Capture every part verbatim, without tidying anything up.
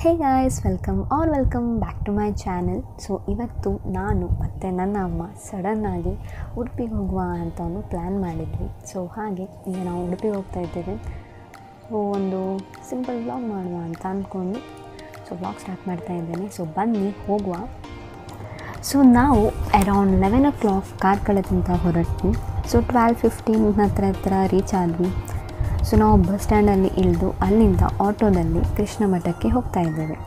Hey guys, welcome are welcome back to my channel. So ಇವತ್ತು ನಾನು ಮತ್ತು ನನ್ನ ಅಮ್ಮ ಸಡನ್ನಾಗಿ ಉಡುಪಿಗೆ ಹೋಗುವ ಅಂತ ಒಂದು ಪ್ಲ್ಯಾನ್ ಮಾಡಿದ್ವಿ. ಸೊ ಹಾಗೆ ಈಗ ನಾವು ಉಡುಪಿಗೆ ಹೋಗ್ತಾ ಇದ್ದೇವೆ. ಸೊ ಒಂದು ಸಿಂಪಲ್ ವ್ಲಾಗ್ ಮಾಡುವ ಅಂತ ಅಂದ್ಕೊಂಡು ಸೊ ವ್ಲಾಗ್ ಸ್ಟಾರ್ಟ್ ಮಾಡ್ತಾ ಇದ್ದೇನೆ. ಸೊ ಬನ್ನಿ ಹೋಗುವ. ಸೊ ನಾವು ಅರೌಂಡ್ ಲೆವೆನ್ ಓ ಕ್ಲಾಕ್ ಕಾರ್ಕಳದಿಂದ ಹೊರಟ್ವಿ. ಸೊ ಟ್ವೆಲ್ವ್ ಫಿಫ್ಟೀನ್ ಹತ್ರ ಹತ್ರ ರೀಚ್ ಆದ್ವಿ. ಸೊ ನಾವು ಬಸ್ ಸ್ಟ್ಯಾಂಡಲ್ಲಿ ಇಳಿದು ಅಲ್ಲಿಂದ ಆಟೋದಲ್ಲಿ ಕೃಷ್ಣ ಮಠಕ್ಕೆ ಹೋಗ್ತಾ ಇದ್ದೇವೆ.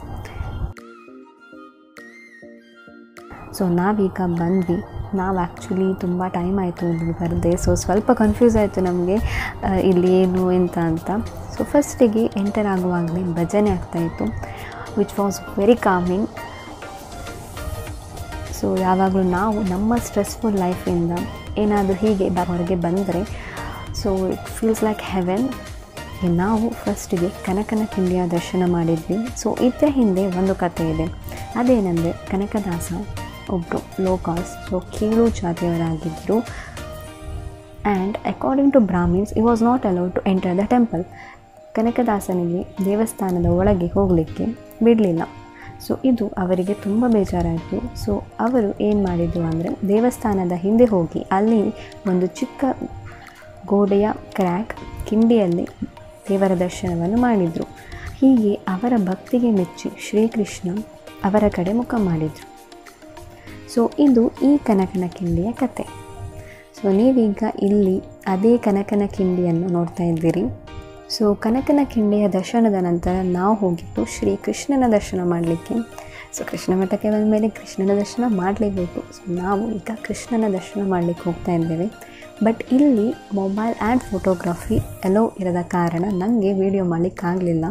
ಸೊ ನಾವೀಗ ಬಂದ್ವಿ. ನಾವು ಆ್ಯಕ್ಚುಲಿ ತುಂಬ ಟೈಮ್ ಆಯಿತು ಇಲ್ಲಿ ಬರದೆ. ಸೊ ಸ್ವಲ್ಪ ಕನ್ಫ್ಯೂಸ್ ಆಯಿತು ನಮಗೆ ಇಲ್ಲಿ ಏನು ಎಂತ ಅಂತ. ಸೊ ಫಸ್ಟಿಗೆ ಎಂಟರ್ ಆಗುವಾಗಲೇ ಭಜನೆ ಆಗ್ತಾಯಿತ್ತು, which was very calming. So ಯಾವಾಗಲೂ ನಾವು ನಮ್ಮ ಸ್ಟ್ರೆಸ್ಫುಲ್ ಲೈಫಿಂದ ಏನಾದರೂ ಹೀಗೆ ಹೊರಗೆ ಬಂದರೆ so it feels like heaven. ನಾವು ಫಸ್ಟಿಗೆ ಕನಕನ ಕಿಂಡಿಯ ದರ್ಶನ ಮಾಡಿದ್ವಿ. ಸೊ ಇದರ ಹಿಂದೆ ಒಂದು ಕಥೆ ಇದೆ. ಅದೇನೆಂದರೆ ಕನಕದಾಸ ಒಬ್ಬರು ಲೋ ಕಾಸ್ಟ್, ಸೊ ಕೀಳು ಜಾತಿಯವರಾಗಿದ್ದರು. And according to Brahmins he was not allowed to enter the temple. ಕನಕದಾಸನಿಗೆ ದೇವಸ್ಥಾನದ ಒಳಗೆ ಹೋಗಲಿಕ್ಕೆ ಬಿಡಲಿಲ್ಲ. ಸೊ ಇದು ಅವರಿಗೆ ತುಂಬ ಬೇಜಾರಾಯಿತು. ಸೊ ಅವರು ಏನು ಮಾಡಿದರು ಅಂದರೆ ದೇವಸ್ಥಾನದ ಹಿಂದೆ ಹೋಗಿ ಅಲ್ಲಿ ಒಂದು ಚಿಕ್ಕ ಗೋಡೆಯ ಕ್ರ್ಯಾಕ್ ಕಿಂಡಿಯಲ್ಲಿ ದೇವರ ದರ್ಶನವನ್ನು ಮಾಡಿದರು. ಹೀಗೆ ಅವರ ಭಕ್ತಿಗೆ ಮೆಚ್ಚಿ ಶ್ರೀಕೃಷ್ಣ ಅವರ ಕಡೆ ಮುಖ ಮಾಡಿದರು. ಸೊ ಇದು ಈ ಕನಕನ ಕಿಂಡಿಯ ಕತೆ. ಸೊ ನೀವೀಗ ಇಲ್ಲಿ ಅದೇ ಕನಕನ ಕಿಂಡಿಯನ್ನು ನೋಡ್ತಾ ಇದ್ದೀರಿ. ಸೊ ಕನಕನ ಕಿಂಡಿಯ ದರ್ಶನದ ನಂತರ ನಾವು ಹೋಗಿದ್ದು ಶ್ರೀ ಕೃಷ್ಣನ ದರ್ಶನ ಮಾಡಲಿಕ್ಕೆ. ಸೊ ಕೃಷ್ಣ ಮಠಕ್ಕೆ ಬಂದ ಮೇಲೆ ಕೃಷ್ಣನ ದರ್ಶನ ಮಾಡಲೇಬೇಕು. ಸೊ ನಾವು ಈಗ ಕೃಷ್ಣನ ದರ್ಶನ ಮಾಡಲಿಕ್ಕೆ ಹೋಗ್ತಾ ಇದ್ದೇವೆ. ಬಟ್ ಇಲ್ಲಿ ಮೊಬೈಲ್ ಆ್ಯಂಡ್ ಫೋಟೋಗ್ರಫಿ ಎಲ್ಲೋ ಇರದ ಕಾರಣ ನನಗೆ ವಿಡಿಯೋ ಮಾಡಲಿಕ್ಕಾಗಲಿಲ್ಲ.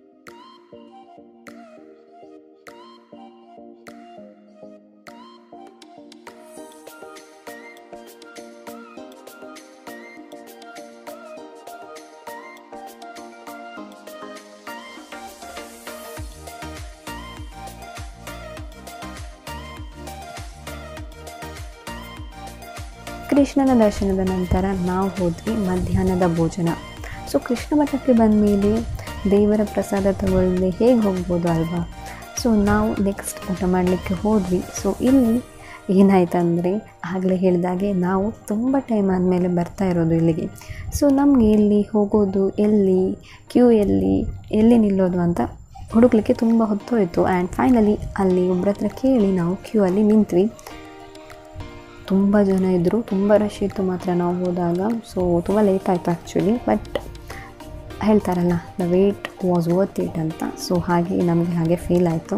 ಕೃಷ್ಣನ ದರ್ಶನದ ನಂತರ ನಾವು ಹೋದ್ವಿ ಮಧ್ಯಾಹ್ನದ ಭೋಜನ. ಸೊ ಕೃಷ್ಣ ಮಠಕ್ಕೆ ಬಂದ ಮೇಲೆ ದೇವರ ಪ್ರಸಾದ ತಗೊಳ್ಳದೆ ಹೇಗೆ ಹೋಗ್ಬೋದು ಅಲ್ವಾ. ಸೊ ನಾವು ನೆಕ್ಸ್ಟ್ ಊಟ ಮಾಡಲಿಕ್ಕೆ ಹೋದ್ವಿ. ಸೊ ಇಲ್ಲಿ ಏನಾಯ್ತಂದರೆ ಆಗಲೇ ಹೇಳಿದಾಗೆ ನಾವು ತುಂಬ ಟೈಮ್ ಆದಮೇಲೆ ಬರ್ತಾ ಇರೋದು ಇಲ್ಲಿಗೆ. ಸೊ ನಮಗೆ ಇಲ್ಲಿ ಹೋಗೋದು ಎಲ್ಲಿ, ಕ್ಯೂ ಎಲ್ಲಿ, ಎಲ್ಲಿ ನಿಲ್ಲೋದು ಅಂತ ಹುಡುಕ್ಲಿಕ್ಕೆ ತುಂಬ ಹೊತ್ತೋಯಿತು. ಆ್ಯಂಡ್ ಫೈನಲಿ ಅಲ್ಲಿ ಒಬ್ಬರ ಹತ್ರ ಕೇಳಿ ನಾವು ಕ್ಯೂ ಅಲ್ಲಿ ನಿಂತ್ವಿ. ತುಂಬ ಜನ ಇದ್ದರು, ತುಂಬ ರಶ್ ಇತ್ತು ಮಾತ್ರ ನಾವು ಹೋದಾಗ. ಸೊ ತುಂಬ ಲೇಟ್ ಆಯಿತು ಆ್ಯಕ್ಚುಲಿ. ಬಟ್ ಹೇಳ್ತಾರಲ್ಲ, the wait was worth it ಅಂತ. ಸೊ ಹಾಗೆ ನಮಗೆ ಹಾಗೆ ಫೀಲ್ ಆಯಿತು.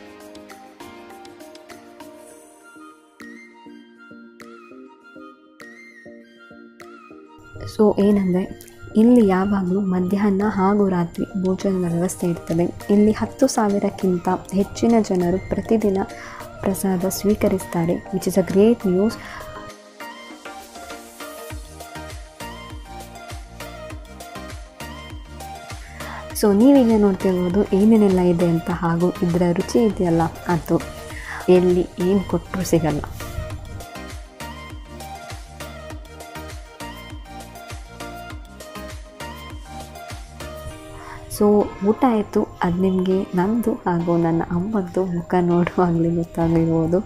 ಸೊ ಏನಂದರೆ ಇಲ್ಲಿ ಯಾವಾಗಲೂ ಮಧ್ಯಾಹ್ನ ಹಾಗೂ ರಾತ್ರಿ ಭೋಜನದ ವ್ಯವಸ್ಥೆ ಇರ್ತದೆ. ಇಲ್ಲಿ ಹತ್ತು ಸಾವಿರಕ್ಕಿಂತ ಹೆಚ್ಚಿನ ಜನರು ಪ್ರತಿದಿನ ಪ್ರಸಾದ ಸ್ವೀಕರಿಸ್ತಾರೆ, which is a great news. So ನೀವೀಗ ನೋಡ್ತಿರ್ಬೋದು ಏನೇನೆಲ್ಲ ಇದೆ ಅಂತ. ಹಾಗೂ ಇದರ ರುಚಿ ಇದೆಯಲ್ಲ, ಅದು ಎಲ್ಲಿ ಏನು ಕೊಟ್ಟರೂ ಸಿಗಲ್ಲ. ಸೊ ಊಟ ಆಯಿತು. ಅದು ನಿಮಗೆ ನಂದು ಹಾಗೂ ನನ್ನ ಅಮ್ಮದ್ದು ಮುಖ ನೋಡುವಾಗಲೇ ಗೊತ್ತಾಗಿರ್ಬೋದು.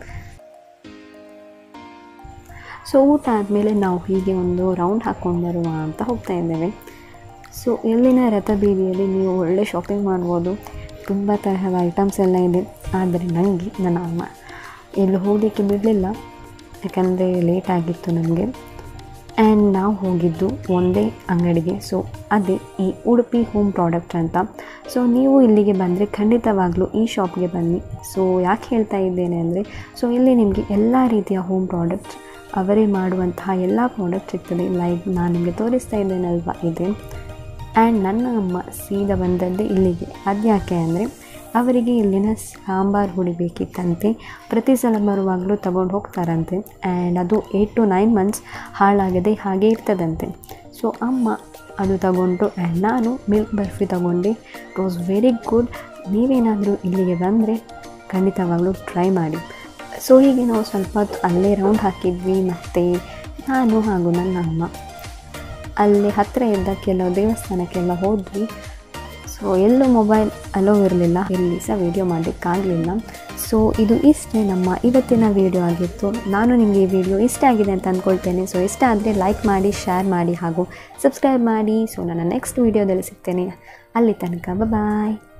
ಸೊ ಊಟ ಆದಮೇಲೆ ನಾವು ಹೀಗೆ ಒಂದು ರೌಂಡ್ ಹಾಕ್ಕೊಂಡು ಬರುವ ಅಂತ ಹೋಗ್ತಾ ಇದ್ದೇವೆ. ಸೊ ಇಲ್ಲಿನ ರಥಬೀದಿಯಲ್ಲಿ ನೀವು ಒಳ್ಳೆ ಶಾಪಿಂಗ್ ಮಾಡ್ಬೋದು. ತುಂಬ ತರಹದ ಐಟಮ್ಸ್ ಎಲ್ಲ ಇದೆ. ಆದರೆ ನನಗೆ ನನ್ನ ಅಮ್ಮ ಎಲ್ಲೂ ಹೋಗಲಿಕ್ಕೆ ಬಿಡಲಿಲ್ಲ, ಯಾಕಂದರೆ ಲೇಟ್ ಆಗಿತ್ತು ನಮಗೆ. ಆ್ಯಂಡ್ ನಾವು ಹೋಗಿದ್ದು ಒಂದೇ ಅಂಗಡಿಗೆ. ಸೊ ಅದೇ ಈ ಉಡುಪಿ ಹೋಮ್ ಪ್ರಾಡಕ್ಟ್ ಅಂತ. ಸೊ ನೀವು ಇಲ್ಲಿಗೆ ಬಂದರೆ ಖಂಡಿತವಾಗ್ಲೂ ಈ ಶಾಪ್ಗೆ ಬನ್ನಿ. ಸೊ ಯಾಕೆ ಹೇಳ್ತಾ ಇದ್ದೇನೆ ಅಂದರೆ, ಸೊ ಇಲ್ಲಿ ನಿಮಗೆ ಎಲ್ಲ ರೀತಿಯ ಹೋಮ್ ಪ್ರಾಡಕ್ಟ್ಸ್, ಅವರೇ ಮಾಡುವಂತಹ ಎಲ್ಲ ಪ್ರಾಡಕ್ಟ್ ಸಿಗ್ತದೆ. ಲೈಕ್ ನಾನು ನಿಮಗೆ ತೋರಿಸ್ತಾ ಇದ್ದೇನಲ್ವ ಇದೆ. ಆ್ಯಂಡ್ ನನ್ನ ಅಮ್ಮ ಸೀದಾ ಬಂದದ್ದೇ ಇಲ್ಲಿಗೆ. ಅದು ಯಾಕೆ ಅಂದರೆ ಅವರಿಗೆ ಇಲ್ಲಿನ ಸಾಂಬಾರು ಹುಡಿ ಬೇಕಿತ್ತಂತೆ. ಪ್ರತಿ ಸಲ ಬರುವಾಗಲೂ ತಗೊಂಡು ಹೋಗ್ತಾರಂತೆ. ಆ್ಯಂಡ್ ಅದು ಏಯ್ಟ್ ಟು ನೈನ್ ಮಂತ್ಸ್ ಹಾಳಾಗದೆ ಹಾಗೆ ಇರ್ತದಂತೆ. ಸೊ ಅಮ್ಮ ಅದು ತಗೊಂಡ್ರು. ಆ್ಯಂಡ್ ನಾನು ಮಿಲ್ಕ್ ಬರ್ಫಿ ತಗೊಂಡೆ. It was very good. ನೀವೇನಾದರೂ ಇಲ್ಲಿಗೆ ಬಂದರೆ ಖಂಡಿತವಾಗಲೂ ಟ್ರೈ ಮಾಡಿ. ಸೊ ಹೀಗೆ ನಾವು ಸ್ವಲ್ಪ ಹೊತ್ತು ಅಲ್ಲೇ ರೌಂಡ್ ಹಾಕಿದ್ವಿ. ಮತ್ತು ನಾನು ಹಾಗೂ ನನ್ನ ಅಮ್ಮ ಅಲ್ಲಿ ಹತ್ತಿರ ಇದ್ದ ಕೆಲವು ದೇವಸ್ಥಾನಕ್ಕೆಲ್ಲ ಹೋದ್ವಿ. ಸೊ ಸೊ ಎಲ್ಲೂ ಮೊಬೈಲ್ ಅಲೋ ಇರಲಿಲ್ಲ, ಎಲ್ಲಿ ಸಹ ವೀಡಿಯೋ ಮಾಡಲಿಕ್ಕಾಗಲಿಲ್ಲ. ಸೊ ಇದು ಇಷ್ಟೇ ನಮ್ಮ ಇವತ್ತಿನ ವೀಡಿಯೋ ಆಗಿತ್ತು. ನಾನು ನಿಮಗೆ ಈ ವಿಡಿಯೋ ಇಷ್ಟ ಆಗಿದೆ ಅಂತ ಅಂದ್ಕೊಳ್ತೇನೆ. ಸೊ ಇಷ್ಟ ಆದರೆ ಲೈಕ್ ಮಾಡಿ, ಶೇರ್ ಮಾಡಿ ಹಾಗೂ ಸಬ್ಸ್ಕ್ರೈಬ್ ಮಾಡಿ. ಸೊ ನಾನು ನೆಕ್ಸ್ಟ್ ವೀಡಿಯೋದಲ್ಲಿ ಸಿಗ್ತೇನೆ. ಅಲ್ಲಿ ತನಕ ಬಾಯ್.